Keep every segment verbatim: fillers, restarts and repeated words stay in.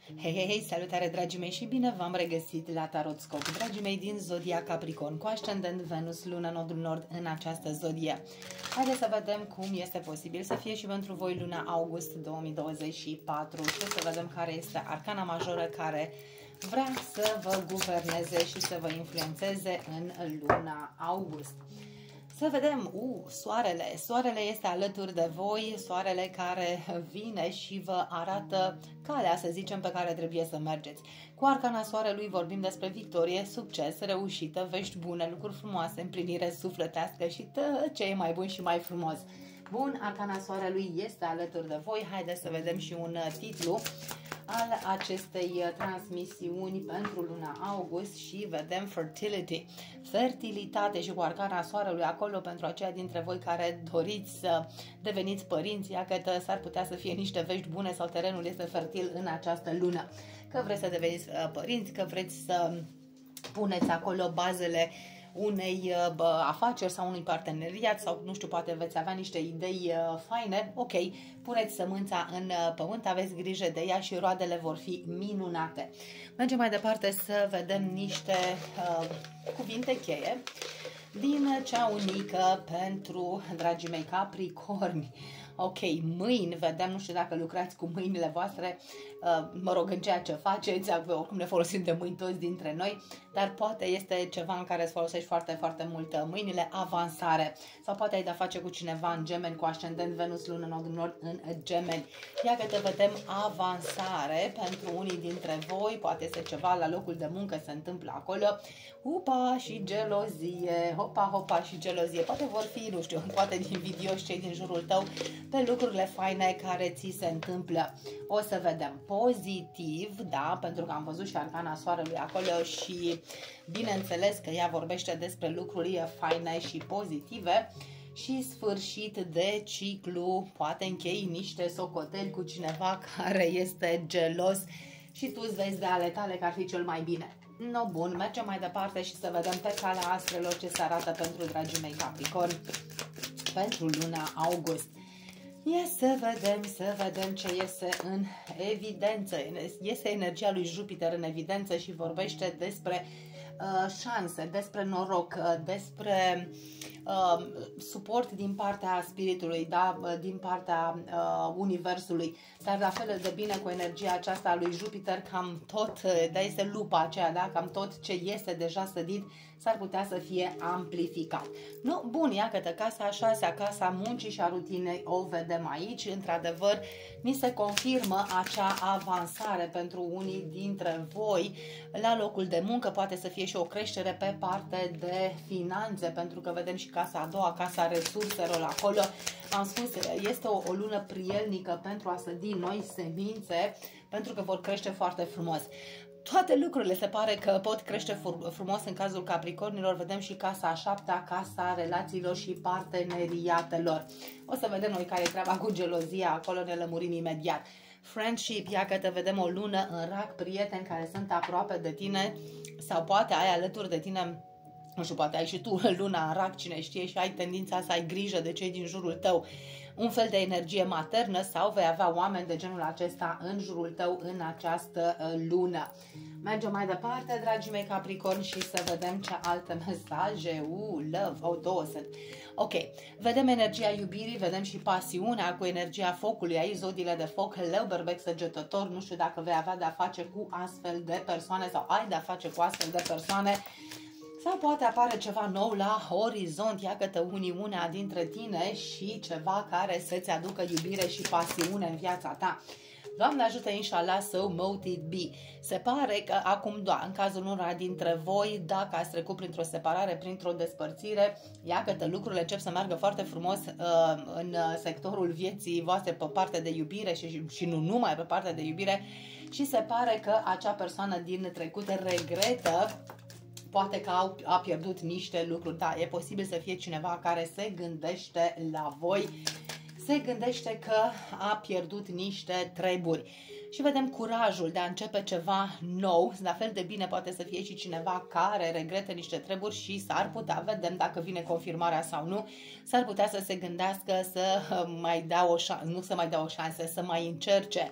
Hei, hei, hei, salutare dragii mei și bine v-am regăsit la Tarot Scop. Dragii mei din Zodia Capricorn, cu ascendent Venus, Luna Nodul Nord în această zodie. Haideți să vedem cum este posibil să fie și pentru voi luna august două mii douăzeci și patru și să vedem care este arcana majoră care vrea să vă guverneze și să vă influențeze în luna august. Să vedem, uh, soarele, soarele este alături de voi, soarele care vine și vă arată calea, să zicem, pe care trebuie să mergeți. Cu arcana soarelui vorbim despre victorie, succes, reușită, vești bune, lucruri frumoase, împlinire sufletească și tot ce e mai bun și mai frumos. Bun, arcana soarelui este alături de voi, haideți să vedem și un titlu al acestei transmisiuni pentru luna august și vedem fertility, fertilitate și cu arcana soarelui acolo pentru aceia dintre voi care doriți să deveniți părinți, ia că s-ar putea să fie niște vești bune sau terenul este fertil în această lună. Că vreți să deveniți părinți, că vreți să puneți acolo bazele unei bă, afaceri sau unui parteneriat sau nu știu, poate veți avea niște idei uh, faine, ok, puneți sămânța în uh, pământ, aveți grijă de ea și roadele vor fi minunate. Mergem mai departe să vedem niște uh, cuvinte cheie din cea unică pentru dragii mei Capricorni. Ok, mâini, vedem, nu știu dacă lucrați cu mâinile voastre, mă rog, în ceea ce faceți, oricum ne folosim de mâini toți dintre noi, dar poate este ceva în care îți folosești foarte, foarte mult mâinile, avansare, sau poate ai de-a face cu cineva în Gemeni, cu ascendent Venus, Lună Nodul Nord în Gemeni. Ia că te vedem avansare pentru unii dintre voi, poate este ceva la locul de muncă se întâmplă acolo, upa și gelozie, hopa, hopa și gelozie, poate vor fi, nu știu, poate din invidioși cei din jurul tău, pe lucrurile faine care ți se întâmplă. O să vedem pozitiv, da, pentru că am văzut și arcana soarelui acolo și bineînțeles că ea vorbește despre lucruri faine și pozitive și sfârșit de ciclu, poate închei niște socoteli cu cineva care este gelos și tu îți vezi de ale tale că ar fi cel mai bine. No, bun, mergem mai departe și să vedem pe calea astrelor ce se arată pentru dragii mei Capricorn pentru luna august. Ia să vedem, să vedem ce iese în evidență. Iese energia lui Jupiter în evidență și vorbește despre uh, șanse, despre noroc, uh, despre uh, suport din partea spiritului, da? Din partea uh, universului. Dar la fel de bine cu energia aceasta a lui Jupiter, cam tot, da, este lupa aceea, da? Cam tot ce iese deja sădit s-ar putea să fie amplificat. Nu, bun, iată, casa a șasea, casa muncii și a rutinei o vedem aici. Într-adevăr, ni se confirmă acea avansare pentru unii dintre voi la locul de muncă. Poate să fie și o creștere pe parte de finanțe, pentru că vedem și casa a doua, casa resurselor acolo. Am spus, este o, o lună prielnică pentru a sădi noi semințe, pentru că vor crește foarte frumos. Toate lucrurile se pare că pot crește frumos în cazul Capricornilor. Vedem și casa a șaptea, casa relațiilor și parteneriatelor. O să vedem noi care e treaba cu gelozia, acolo ne lămurim imediat. Friendship, ia că te vedem o lună în rac, prieteni care sunt aproape de tine sau poate ai alături de tine, nu știu, poate ai și tu luna în rac, cine știe, și ai tendința să ai grijă de cei din jurul tău. Un fel de energie maternă sau vei avea oameni de genul acesta în jurul tău în această lună. Mergem mai departe, dragii mei Capricorn, și să vedem ce alte mesaje. Uh, love, oh, două sunt. Ok, vedem energia iubirii, vedem și pasiunea cu energia focului. Aici zodiile de foc, leu, berbec, săgetător, nu știu dacă vei avea de-a face cu astfel de persoane sau ai de-a face cu astfel de persoane. Sau poate apare ceva nou la horizont, iată uniunea dintre tine și ceva care să-ți aducă iubire și pasiune în viața ta. Doamne ajută, inshallah, so mote it be. Se pare că acum, da, în cazul unora dintre voi, dacă ați trecut printr-o separare, printr-o despărțire, iată, lucrurile încep să meargă foarte frumos uh, în sectorul vieții voastre pe partea de iubire și, și nu numai pe partea de iubire și se pare că acea persoană din trecut regretă poate că au, a pierdut niște lucruri. Da, e posibil să fie cineva care se gândește la voi, se gândește că a pierdut niște treburi. Și vedem curajul de a începe ceva nou. La fel de bine poate să fie și cineva care regretă niște treburi și s-ar putea, vedem dacă vine confirmarea sau nu, s-ar putea să se gândească să mai dea o șansă, nu să mai dea o șansă, să mai încerce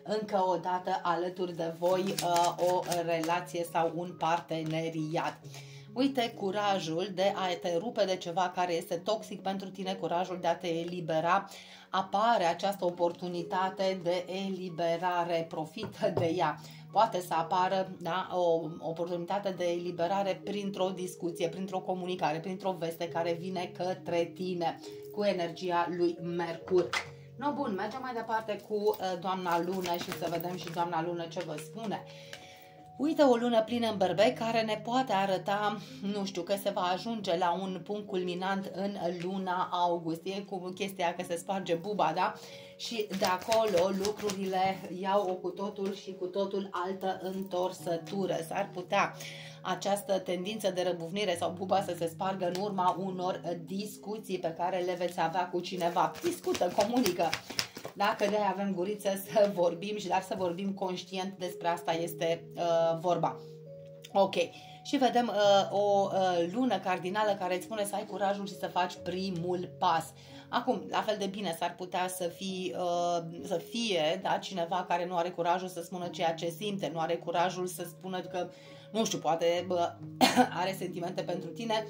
încă o dată alături de voi uh, o relație sau un parteneriat. Uite, curajul de a te rupe de ceva care este toxic pentru tine, curajul de a te elibera. Apare această oportunitate de eliberare, profită de ea. Poate să apară, da, o oportunitate de eliberare printr-o discuție, printr-o comunicare, printr-o veste care vine către tine cu energia lui Mercur. No, bun, mergem mai departe cu uh, doamna Lună și să vedem și doamna Lună ce vă spune. Uite, o lună plină în Berbec care ne poate arăta, nu știu, că se va ajunge la un punct culminant în luna august. E cu chestia că se sparge buba, da? Și de acolo lucrurile iau o cu totul și cu totul altă întorsătură. S-ar putea această tendință de răbufnire sau buba să se spargă în urma unor discuții pe care le veți avea cu cineva. Discută, comunică. Dacă de-aia avem guriță să vorbim și dar să vorbim conștient, despre asta este uh, vorba. Ok. Și vedem uh, o uh, lună cardinală care îți spune să ai curajul și să faci primul pas. Acum, la fel de bine s-ar putea să, fii, uh, să fie, da, cineva care nu are curajul să spună ceea ce simte, nu are curajul să spună că, nu știu, poate uh, are sentimente pentru tine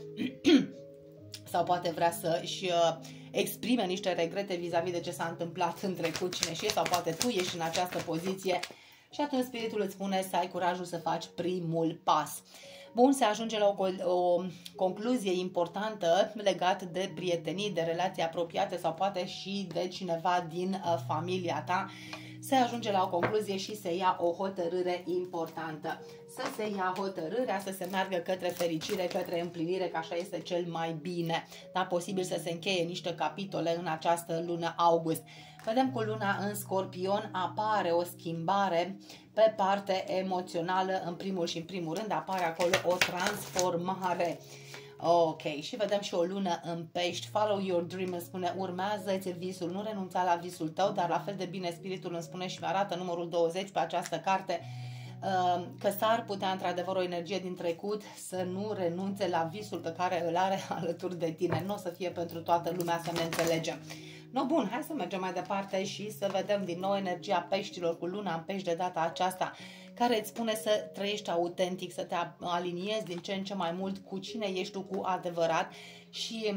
sau poate vrea să-și uh, exprime niște regrete vis-a-vis de ce s-a întâmplat în trecut, cine știe, sau poate tu ești în această poziție și atunci spiritul îți spune să ai curajul să faci primul pas. Bun, se ajunge la o, o concluzie importantă legată de prietenii, de relații apropiate sau poate și de cineva din uh, familia ta. Se ajunge la o concluzie și se ia o hotărâre importantă. Să se ia hotărârea, să se meargă către fericire, către împlinire, că așa este cel mai bine. Dar posibil să se încheie niște capitole în această lună august. Vedem cu luna în Scorpion apare o schimbare pe parte emoțională, în primul și în primul rând apare acolo o transformare. Ok, și vedem și o lună în Pești. Follow your dream, îmi spune, urmează-ți visul, nu renunța la visul tău, dar la fel de bine spiritul îmi spune și mi arată numărul douăzeci pe această carte, că s-ar putea într-adevăr o energie din trecut să nu renunțe la visul pe care îl are alături de tine. Nu o să fie pentru toată lumea, să ne înțelegem. No, bun, hai să mergem mai departe și să vedem din nou energia peștilor cu luna în Pești de data aceasta, care îți spune să trăiești autentic, să te aliniezi din ce în ce mai mult cu cine ești tu cu adevărat și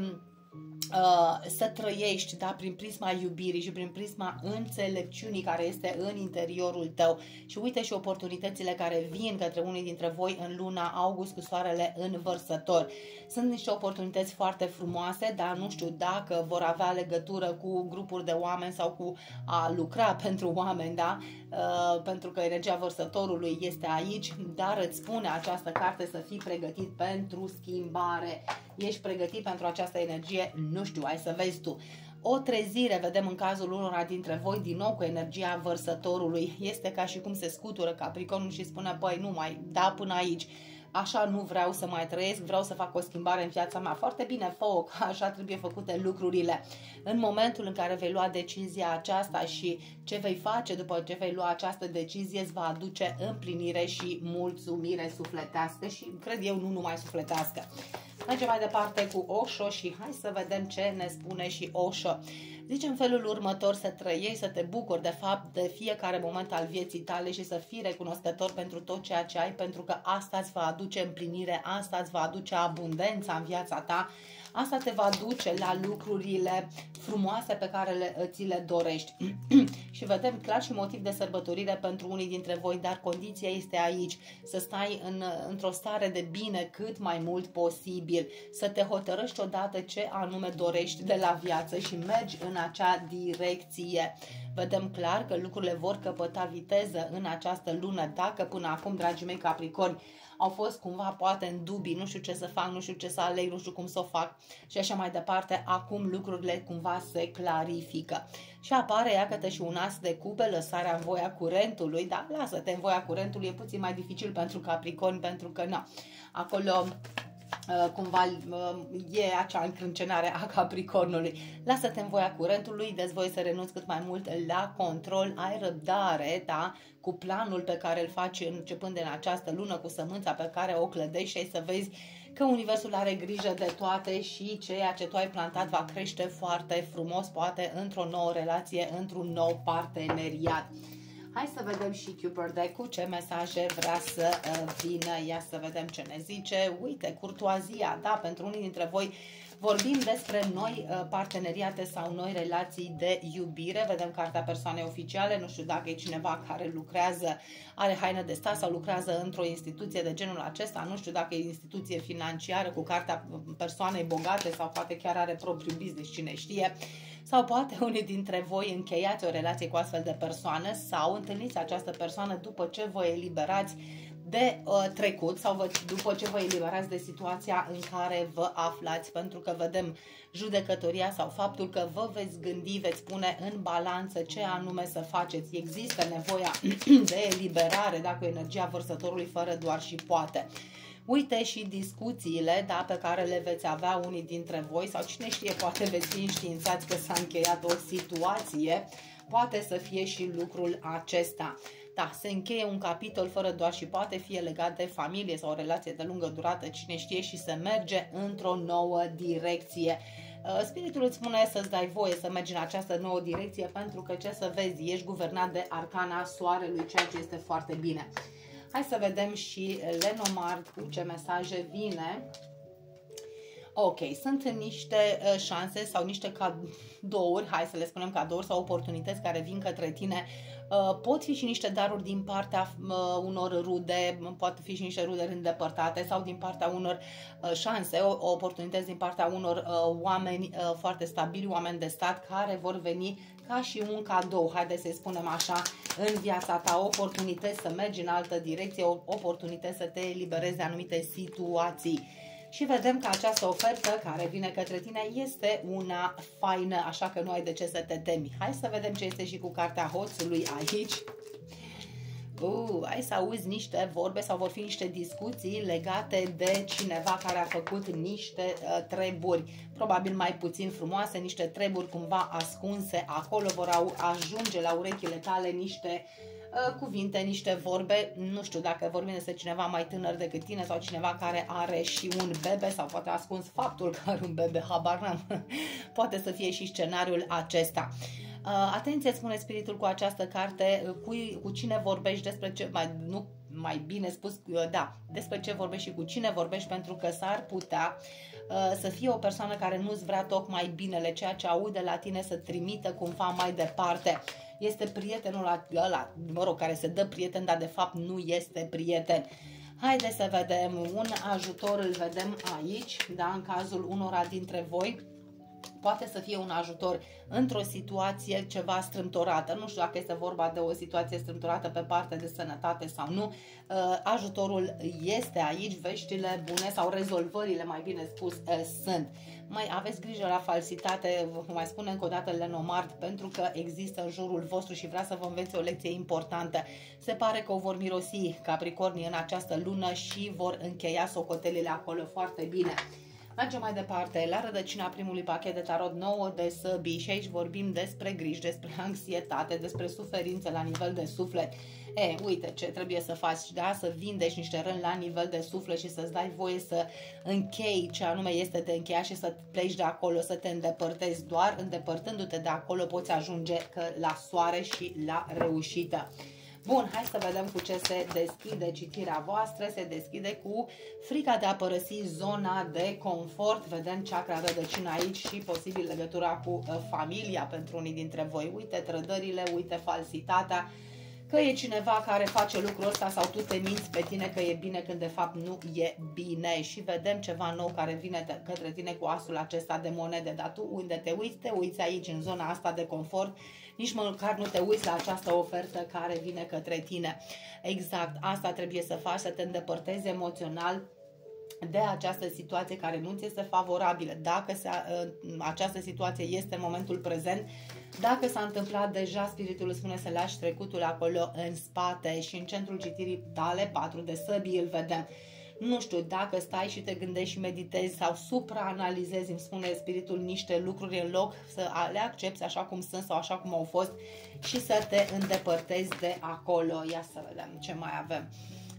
uh, să trăiești, da, prin prisma iubirii și prin prisma înțelepciunii care este în interiorul tău. Și uite și oportunitățile care vin către unii dintre voi în luna august cu soarele în Vărsător. Sunt niște oportunități foarte frumoase, dar nu știu dacă vor avea legătură cu grupuri de oameni sau cu a lucra pentru oameni, da? Uh, pentru că energia Vărsătorului este aici, dar îți spune această carte să fii pregătit pentru schimbare. Ești pregătit pentru această energie? Nu știu, hai să vezi tu. O trezire, vedem în cazul unora dintre voi, din nou cu energia Vărsătorului. Este ca și cum se scutură Capricornul și spune, băi, nu mai, da, până aici. Așa nu vreau să mai trăiesc, vreau să fac o schimbare în viața mea. Foarte bine, fă-o, că așa trebuie făcute lucrurile. În momentul în care vei lua decizia aceasta și ce vei face după ce vei lua această decizie, îți va aduce împlinire și mulțumire sufletească și, cred eu, nu numai sufletească. Mergem mai departe cu Osho și hai să vedem ce ne spune și Osho. Zice în felul următor, să trăiești, să te bucuri de fapt de fiecare moment al vieții tale și să fii recunoscător pentru tot ceea ce ai, pentru că asta îți va aduce împlinire, asta îți va aduce abundența în viața ta, asta te va duce la lucrurile frumoase pe care le, ți le dorești. Și vedem clar și motiv de sărbătorire pentru unii dintre voi, dar condiția este aici, să stai în, într-o stare de bine cât mai mult posibil, să te hotărăști odată ce anume dorești de la viață și mergi în acea direcție. Vedem clar că lucrurile vor căpăta viteză în această lună. Dacă până acum, dragii mei Capricorni, au fost cumva poate în dubii, nu știu ce să fac, nu știu ce să aleg, nu știu cum să o fac și așa mai departe, acum lucrurile cumva se clarifică. Și apare, iată și un as de cupe, lăsarea în voia curentului, dar lasă-te în voia curentului, e puțin mai dificil pentru Capricorni, pentru că na, acolo cumva e acea încrâncenare a Capricornului. Lasă-te în voia curentului, dă-ți voie să renunți cât mai mult la control, ai răbdare, da, cu planul pe care îl faci începând în această lună, cu sămânța pe care o clădești și să vezi că universul are grijă de toate și ceea ce tu ai plantat va crește foarte frumos, poate într-o nouă relație, într-un nou parteneriat. Hai să vedem și Cupid Deck-ul ce mesaje vrea să uh, vină. Ia să vedem ce ne zice. Uite, curtoazia, da, pentru unii dintre voi vorbim despre noi uh, parteneriate sau noi relații de iubire. Vedem cartea persoanei oficiale. Nu știu dacă e cineva care lucrează, are haină de stat sau lucrează într-o instituție de genul acesta. Nu știu dacă e instituție financiară cu cartea persoanei bogate sau poate chiar are propriul business, cine știe. Sau poate unii dintre voi încheiați o relație cu astfel de persoană sau întâlniți această persoană după ce vă eliberați de uh, trecut sau vă, după ce vă eliberați de situația în care vă aflați, pentru că vedem judecătoria sau faptul că vă veți gândi, veți pune în balanță ce anume să faceți. Există nevoia de eliberare, dacă energia vărsătorului fără doar și poate. Uite și discuțiile, da, pe care le veți avea unii dintre voi sau cine știe, poate veți fi înștiințați că s-a încheiat o situație, poate să fie și lucrul acesta. Da, se încheie un capitol fără doar și poate, fie legat de familie sau o relație de lungă durată, cine știe, și se merge într-o nouă direcție. Spiritul îți spune să-ți dai voie să mergi în această nouă direcție, pentru că, ce să vezi, ești guvernat de arcana soarelui, ceea ce este foarte bine. Hai să vedem și Lenormand cu ce mesaje vine. Ok, sunt niște uh, șanse sau niște cadouri, hai să le spunem cadouri sau oportunități care vin către tine. Uh, pot fi și niște daruri din partea uh, unor rude, pot fi și niște rude îndepărtate sau din partea unor uh, șanse, o, oportunități din partea unor uh, oameni uh, foarte stabili, oameni de stat care vor veni ca și un cadou, haideți să-i spunem așa, în viața ta, oportunități să mergi în altă direcție, oportunități să te eliberezi de anumite situații. Și vedem că această ofertă care vine către tine este una faină, așa că nu ai de ce să te temi. Hai să vedem ce este și cu cartea hoțului aici. Uh, hai să auzi niște vorbe sau vor fi niște discuții legate de cineva care a făcut niște uh, treburi, probabil mai puțin frumoase, niște treburi cumva ascunse acolo, vor ajunge la urechile tale niște uh, cuvinte, niște vorbe. Nu știu dacă vorbim despre cineva mai tânăr decât tine sau cineva care are și un bebe sau poate a ascuns faptul că are un bebe, habar n-am. Poate să fie și scenariul acesta. Uh, atenție, spune spiritul cu această carte, cu, cu cine vorbești, despre ce, mai, nu, mai bine spus, uh, da, despre ce vorbești și cu cine vorbești, pentru că s-ar putea uh, să fie o persoană care nu-ți vrea tocmai binele, ceea ce aude la tine să trimită cumva mai departe. Este prietenul ăla, mă rog, care se dă prieten, dar de fapt nu este prieten. Haideți să vedem, un ajutor îl vedem aici, da, în cazul unora dintre voi. Poate să fie un ajutor într-o situație ceva strâmtorată. Nu știu dacă este vorba de o situație strâmtorată pe partea de sănătate sau nu. Ajutorul este aici, veștile bune sau rezolvările, mai bine spus, sunt. Mai aveți grijă la falsitate, vă mai spun încă o dată Lenormand, pentru că există în jurul vostru și vrea să vă învețe o lecție importantă. Se pare că o vor mirosi Capricornii în această lună și vor încheia socotelile acolo foarte bine. Mergem mai departe, la rădăcina primului pachet de tarot, nouă de săbii, și aici vorbim despre griji, despre anxietate, despre suferință la nivel de suflet. E, uite ce trebuie să faci, da? Să vindeci niște răni la nivel de suflet și să-ți dai voie să închei ce anume este de încheiat și să pleci de acolo, să te îndepărtezi. Doar îndepărtându-te de acolo poți ajunge la soare și la reușită. Bun, hai să vedem cu ce se deschide citirea voastră. Se deschide cu frica de a părăsi zona de confort. Vedem chakra rădăcină aici și posibil legătura cu uh, familia pentru unii dintre voi. Uite trădările, uite falsitatea, că e cineva care face lucrul ăsta sau tu te minți pe tine că e bine când de fapt nu e bine. Și vedem ceva nou care vine către tine cu asul acesta de monede. Dar tu unde te uiți? Te uiți aici în zona asta de confort. Nici măcar nu te uiți la această ofertă care vine către tine. Exact, asta trebuie să faci, să te îndepărtezi emoțional de această situație care nu ți este favorabilă. Dacă se, această situație este în momentul prezent, dacă s-a întâmplat deja, spiritul îți spune să lași trecutul acolo în spate. Și în centrul citirii tale, patru de săbii, îl vedem. Nu știu, dacă stai și te gândești și meditezi sau supraanalizezi, îmi spune spiritul, niște lucruri în loc să le accepti așa cum sunt sau așa cum au fost și să te îndepărtezi de acolo. Ia să vedem ce mai avem.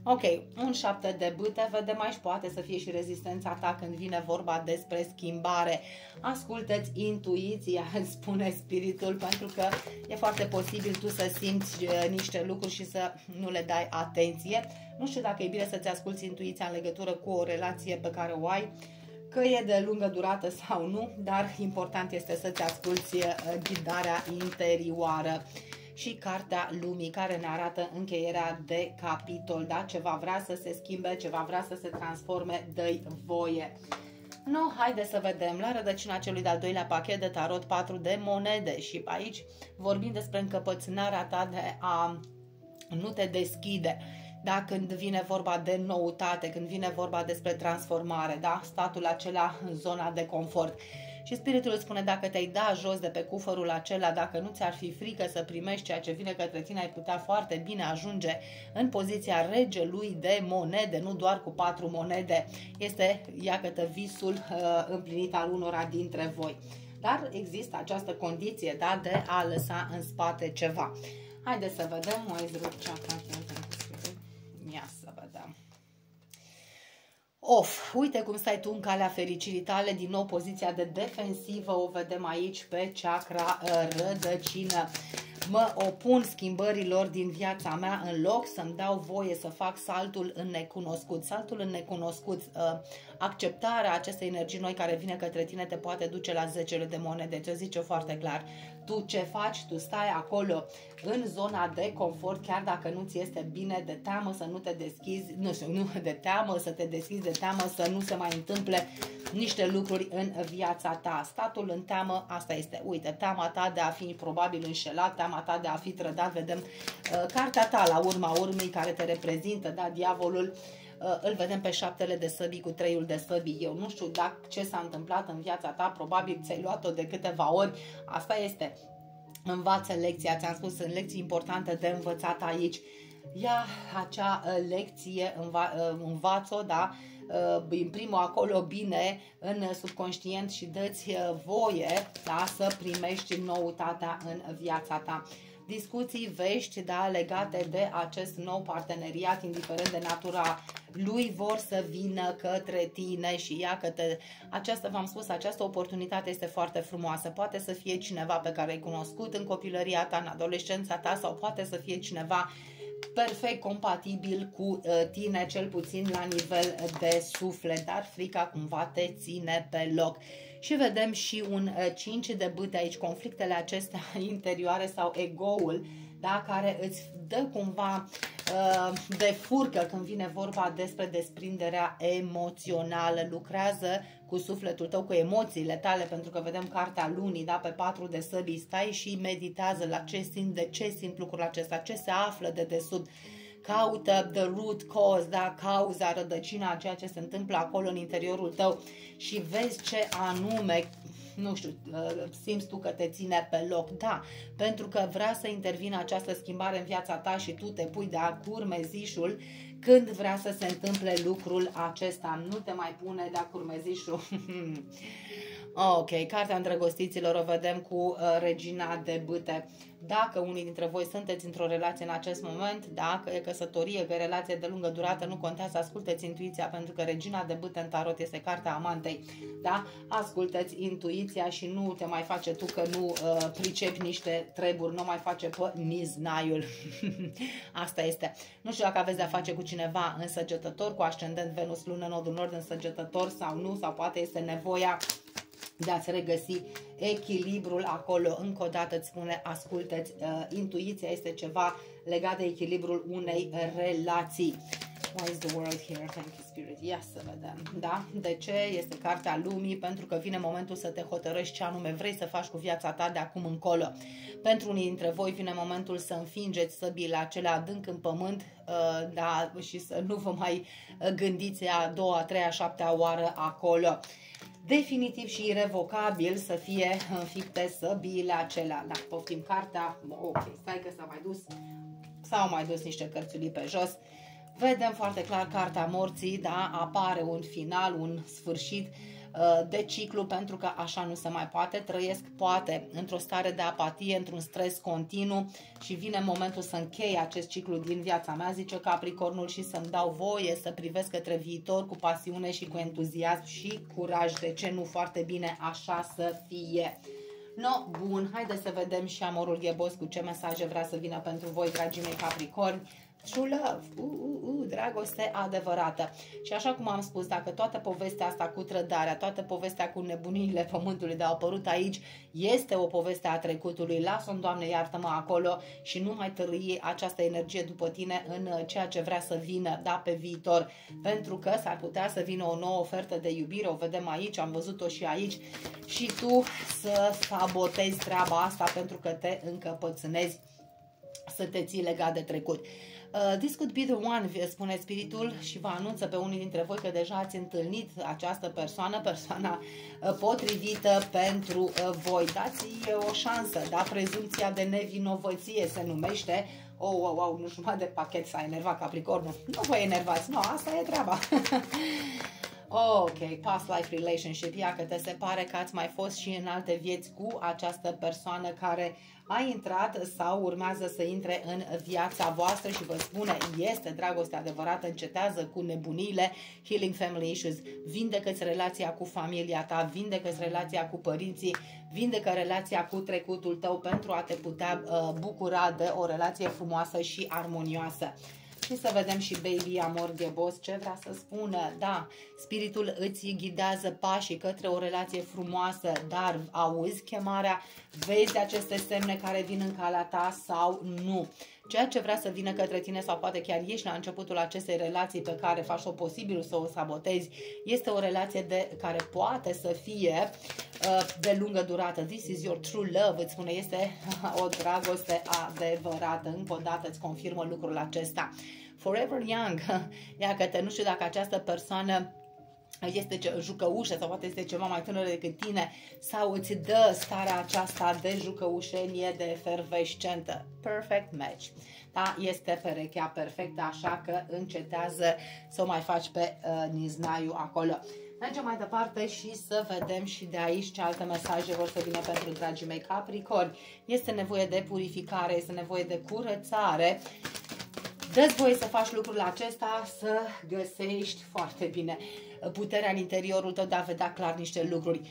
Ok, un șapte de bâte, vedem aici, poate să fie și rezistența ta când vine vorba despre schimbare. Ascultă-ți intuiția, spune spiritul, pentru că e foarte posibil tu să simți niște lucruri și să nu le dai atenție. Nu știu dacă e bine să-ți asculți intuiția în legătură cu o relație pe care o ai, că e de lungă durată sau nu, dar important este să-ți asculți ghidarea interioară. Și cartea lumii care ne arată încheierea de capitol, da? Ceva vrea să se schimbe, ceva vrea să se transforme, dă-i voie. No, haide să vedem. La rădăcina celui de-al doilea pachet de tarot, patru de monede, și aici vorbim despre încăpățânarea ta de a nu te deschide. Da, când vine vorba de noutate, când vine vorba despre transformare, da? Statul acela în zona de confort. Și spiritul îți spune, dacă te-ai da jos de pe cufărul acela, dacă nu ți-ar fi frică să primești ceea ce vine către tine, ai putea foarte bine ajunge în poziția regelui de monede, nu doar cu patru monede. Este, iată, visul uh, împlinit al unora dintre voi. Dar există această condiție, da, de a lăsa în spate ceva. Haideți să vedem, mai zrucea cartea. Ia să vedem. Of, uite cum stai tu în calea fericirii tale, din nou poziția de defensivă o vedem aici pe chakra rădăcină. Mă opun schimbărilor din viața mea în loc să-mi dau voie să fac saltul în necunoscut. Saltul în necunoscut, acceptarea acestei energii noi care vine către tine te poate duce la zecele de monede. Ți-o zice foarte clar. Tu ce faci? Tu stai acolo în zona de confort, chiar dacă nu ți este bine, de teamă să nu te deschizi, nu știu, nu, de teamă să te deschizi, de teamă să nu se mai întâmple niște lucruri în viața ta. Statul în teamă, asta este, uite, teama ta de a fi probabil înșelat, teama ta de a fi trădat, vedem uh, cartea ta la urma urmei care te reprezintă, da, diavolul, uh, îl vedem pe șaptele de săbii cu treiul de săbii. Eu nu știu dacă ce s-a întâmplat în viața ta, probabil ți-ai luat-o de câteva ori, asta este, învață lecția, ți-am spus, sunt lecții importante de învățat aici. Ia acea uh, lecție, înva uh, învață-o, da, imprimă acolo bine în subconștient și dă-ți voie, da, să primești noutatea în viața ta. Discuții, vești, da, legate de acest nou parteneriat, indiferent de natura lui, vor să vină către tine și ia către această, v-am spus, această oportunitate este foarte frumoasă. Poate să fie cineva pe care ai cunoscut în copilăria ta, în adolescența ta, sau poate să fie cineva perfect compatibil cu tine, cel puțin la nivel de suflet, dar frica cumva te ține pe loc. Și vedem și un cinci de bâte aici, conflictele acestea interioare sau ego-ul, da, care îți dă cumva uh, de furcă când vine vorba despre desprinderea emoțională. Lucrează cu sufletul tău, cu emoțiile tale, pentru că vedem cartea lunii, da, pe patru de săbii, stai și meditează la ce simt, de ce simt lucrul acesta, ce se află de desubt. Caută the root cause, da, cauza, rădăcina a ceea ce se întâmplă acolo în interiorul tău și vezi ce anume, nu știu, simți tu că te ține pe loc. Da, pentru că vrea să intervină această schimbare în viața ta și tu te pui de-a curmezișul când vrea să se întâmple lucrul acesta. Nu te mai pune de-a curmezișul. Ok, cartea îndrăgostiților o vedem cu uh, regina de bâte. Dacă unii dintre voi sunteți într-o relație în acest moment, dacă e căsătorie, că e relație de lungă durată, nu contează, asculteți intuiția, pentru că regina de bâte în tarot este cartea amantei, da? Asculteți intuiția și nu te mai face tu că nu uh, pricepi niște treburi, nu mai face pe miznaiul. Asta este. Nu știu dacă aveți de-a face cu cineva însăgetător, cu ascendent Venus, lună, nodul nord însăgetător sau nu, sau poate este nevoia de a-ți regăsi echilibrul acolo. Încă o dată îți spune, ascultă-ți, uh, intuiția este ceva legat de echilibrul unei relații. Why is the world here? Thank you, Spirit. Ia să vedem. Da? De ce? Este cartea lumii, pentru că vine momentul să te hotărăști ce anume vrei să faci cu viața ta de acum încolo. Pentru unii dintre voi vine momentul să înfingeți săbile acelea adânc în pământ, uh, da, și să nu vă mai gândiți a doua, a treia, a șaptea oară acolo. Definitiv și irrevocabil să fie înfipte săbiile acelea. Da, poftim cartea. Ok, stai că s-a mai dus. S-au mai dus niște cărțulii pe jos. Vedem foarte clar cartea morții, da, apare un final, un sfârșit. de ciclu, pentru că așa nu se mai poate. Trăiesc poate într-o stare de apatie, într-un stres continuu și vine momentul să închei acest ciclu din viața mea, zice Capricornul, și să-mi dau voie să privesc către viitor cu pasiune și cu entuziasm și curaj. De ce nu? Foarte bine, așa să fie. No, bun, haideți să vedem și amorul ghebos cu ce mesaje vrea să vină pentru voi, dragii mei Capricorni. True love, uh, uh, uh, dragoste adevărată. Și așa cum am spus, dacă toată povestea asta cu trădarea, toată povestea cu nebuniile pământului de au apărut aici, este o poveste a trecutului, lasă-o, Doamne, iartă-mă acolo și nu mai tărâi această energie după tine în ceea ce vrea să vină, da, pe viitor. Pentru că s-ar putea să vină o nouă ofertă de iubire, o vedem aici, am văzut-o și aici, și tu să sabotezi treaba asta pentru că te încăpățânezi, să te ții legat de trecut. Uh, this could be the one, spune spiritul, și vă anunță pe unii dintre voi că deja ați întâlnit această persoană, persoana uh, potrivită pentru uh, voi. Dați-i o șansă, da? Prezumția de nevinovăție se numește. Oh, wow, wow, nu știu, de pachet s-a enervat Capricornul. Nu vă enervați, nu, asta e treaba. Ok, past life relationship, ia că te se pare că ați mai fost și în alte vieți cu această persoană care a intrat sau urmează să intre în viața voastră și vă spune, este dragoste adevărată, încetează cu nebuniile, healing family issues, vindecă-ți relația cu familia ta, vindecă-ți relația cu părinții, vindecă relația cu trecutul tău pentru a te putea uh, bucura de o relație frumoasă și armonioasă. Și să vedem și baby amor ghebos ce vrea să spună. Da, spiritul îți ghidează pașii către o relație frumoasă, dar auzi chemarea, vezi aceste semne care vin în calea ta sau nu. Ceea ce vrea să vină către tine sau poate chiar ești la începutul acestei relații pe care faci o posibil să o sabotezi, este o relație de care poate să fie uh, de lungă durată. This is your true love, îți spune, este o dragoste adevărată. Încă o dată îți confirmă lucrul acesta. Forever young, ia că te, nu știu dacă această persoană este jucăușă sau poate este ceva mai tânără decât tine sau îți dă starea aceasta de jucăușenie, de efervescentă. Perfect match. Da, este perechea perfectă, așa că încetează să o mai faci pe uh, niznaiu acolo. Mergem mai departe și să vedem și de aici ce alte mesaje vor să vină pentru dragii mei Capricorni. Este nevoie de purificare, este nevoie de curățare. Dă-ți voie să faci lucrul acesta, să găsești foarte bine puterea în interiorul tău de a vedea clar niște lucruri.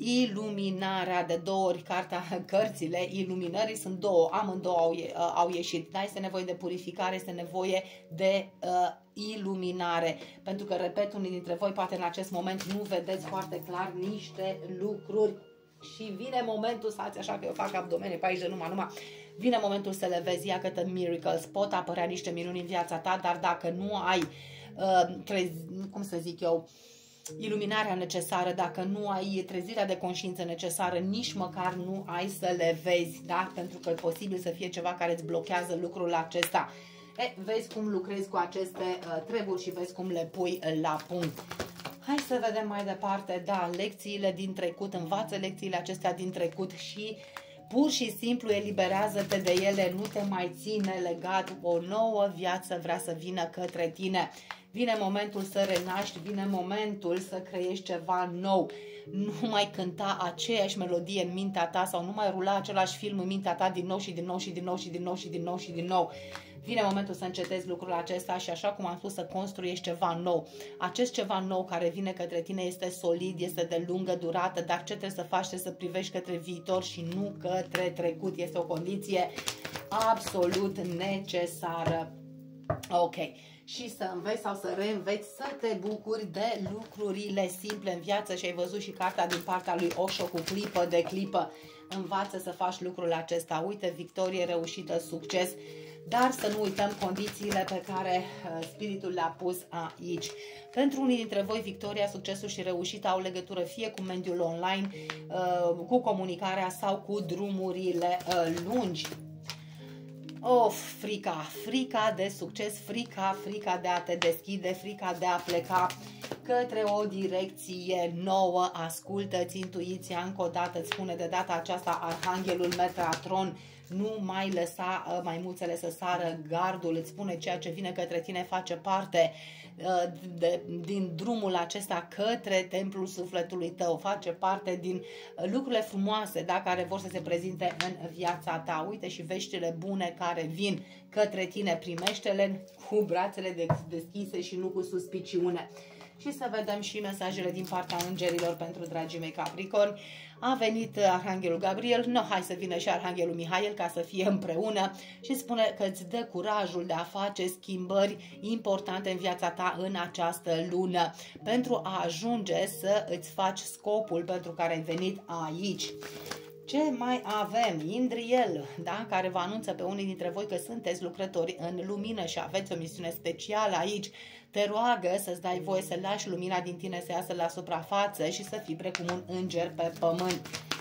Iluminarea, de două ori cartea, cărțile iluminării sunt două, amândouă au, au ieșit. Da, este nevoie de purificare, este nevoie de uh, iluminare. Pentru că, repet, unii dintre voi poate în acest moment nu vedeți foarte clar niște lucruri și vine momentul să ați, așa că eu fac abdomene pe aici de numai, numai. Vine momentul să le vezi, ia că miracles, pot apărea niște minuni în viața ta, dar dacă nu ai, uh, trezi, cum să zic eu, iluminarea necesară, dacă nu ai trezirea de conștiință necesară, nici măcar nu ai să le vezi, da? Pentru că e posibil să fie ceva care îți blochează lucrul acesta. E, vezi cum lucrezi cu aceste uh, treburi și vezi cum le pui la punct. Hai să vedem mai departe, da, lecțiile din trecut, învață lecțiile acestea din trecut și pur și simplu eliberează-te de ele, nu te mai ține legat, o nouă viață vrea să vină către tine. Vine momentul să renaști, vine momentul să creiești ceva nou. Nu mai cânta aceeași melodie în mintea ta sau nu mai rula același film în mintea ta din nou și din nou și din nou și din nou și din nou și din nou. Vine momentul să încetezi lucrul acesta și, așa cum am spus, să construiești ceva nou. Acest ceva nou care vine către tine este solid, este de lungă durată, dar ce trebuie să faci? Trebuie să privești către viitor și nu către trecut. Este o condiție absolut necesară. Ok. Și să înveți sau să reînveți să te bucuri de lucrurile simple în viață și ai văzut și cartea din partea lui Osho cu clipă de clipă. Învață să faci lucrul acesta. Uite, victorie, reușită, succes. Dar să nu uităm condițiile pe care uh, spiritul le-a pus aici. Pentru unii dintre voi, victoria, succesul și reușita au legătură fie cu mediul online, uh, cu comunicarea sau cu drumurile uh, lungi. Of, frica, frica de succes, frica, frica de a te deschide, frica de a pleca către o direcție nouă. Ascultă-ți intuiția, încă o dată îți spune de data aceasta Arhanghelul Metatron, nu mai lăsa uh, maimuțele să sară gardul, îți spune ceea ce vine către tine face parte uh, de, din drumul acesta către templul sufletului tău, face parte din uh, lucrurile frumoase, da, care vor să se prezinte în viața ta. Uite și veștile bune care vin către tine, primește-le cu brațele deschise și nu cu suspiciune. Și să vedem și mesajele din partea îngerilor pentru dragii mei Capricorni. A venit Arhanghelul Gabriel, no, hai să vină și Arhanghelul Mihail ca să fie împreună și spune că îți dă curajul de a face schimbări importante în viața ta în această lună, pentru a ajunge să îți faci scopul pentru care ai venit aici. Ce mai avem? Indriel, da? Care vă anunță pe unii dintre voi că sunteți lucrători în lumină și aveți o misiune specială aici. Te roagă să-ți dai voie să lași lumina din tine să iasă la suprafață și să fii precum un înger pe pământ.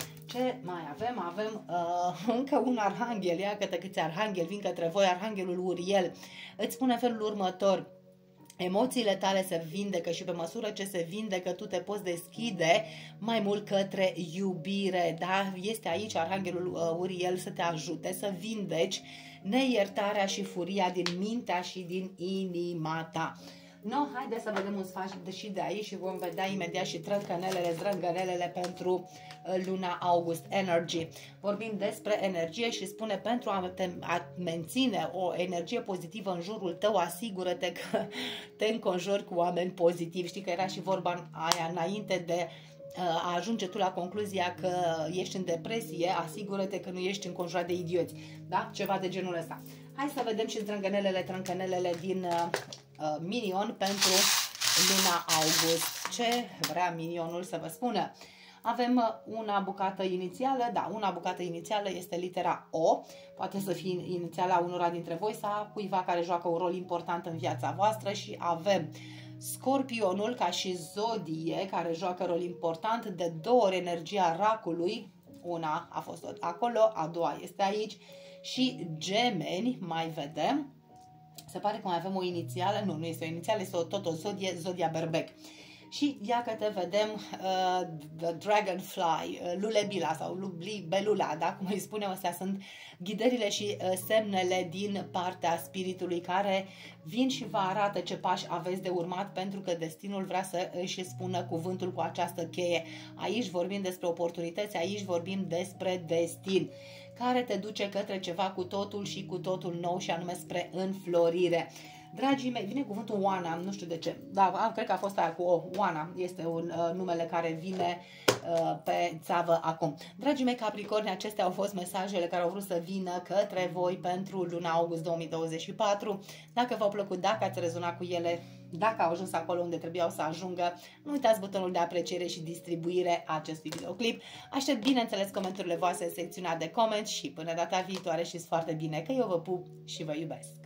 Ce mai avem? Avem uh, încă un arhanghel. Ia câte câți arhanghel vin către voi. Arhanghelul Uriel îți spune felul următor: emoțiile tale se vindecă și pe măsură ce se vindecă, tu te poți deschide mai mult către iubire, da? Este aici Arhanghelul Uriel să te ajute să vindeci neiertarea și furia din mintea și din inima ta. No, haideți să vedem un sfat și de aici și vom vedea imediat și trâncănelele, zdrângănelele pentru luna august. Energy. Vorbim despre energie și spune pentru a, te, a menține o energie pozitivă în jurul tău, asigură-te că te înconjori cu oameni pozitivi. Știi că era și vorba aia înainte de a ajunge tu la concluzia că ești în depresie, asigură-te că nu ești înconjurat de idioți. Da? Ceva de genul ăsta. Hai să vedem și zdrângănelele, trâncănelele din uh, uh, Minion pentru luna august. Ce vrea Minionul să vă spună? Avem uh, una bucată inițială, da, una bucată inițială este litera O, poate să fie inițiala unora dintre voi sau cuiva care joacă un rol important în viața voastră și avem Scorpionul ca și zodie care joacă rol important, de două ori energia racului, una a fost acolo, a doua este aici, și Gemeni, mai vedem, se pare că mai avem o inițială, nu, nu este o inițială, este o, tot o zodie, zodia Berbec. Și ia că te vedem uh, The Dragonfly, uh, Lulebila sau Lulibelula, da? Cum îi spunem, astea sunt ghidările și uh, semnele din partea spiritului care vin și vă arată ce pași aveți de urmat, pentru că destinul vrea să își spună cuvântul cu această cheie. Aici vorbim despre oportunități, aici vorbim despre destin, care te duce către ceva cu totul și cu totul nou și anume spre înflorire. Dragii mei, vine cuvântul Oana, nu știu de ce, dar cred că a fost aia cu o, Oana, este un uh, numele care vine uh, pe țavă acum. Dragii mei Capricorni, acestea au fost mesajele care au vrut să vină către voi pentru luna august două mii douăzeci și patru. Dacă v-au plăcut, dacă ați rezonat cu ele, dacă au ajuns acolo unde trebuiau să ajungă, nu uitați butonul de apreciere și distribuire a acestui videoclip. Aștept, bineînțeles, comentariile voastre în secțiunea de comments și până data viitoare, știți foarte bine că eu vă pup și vă iubesc.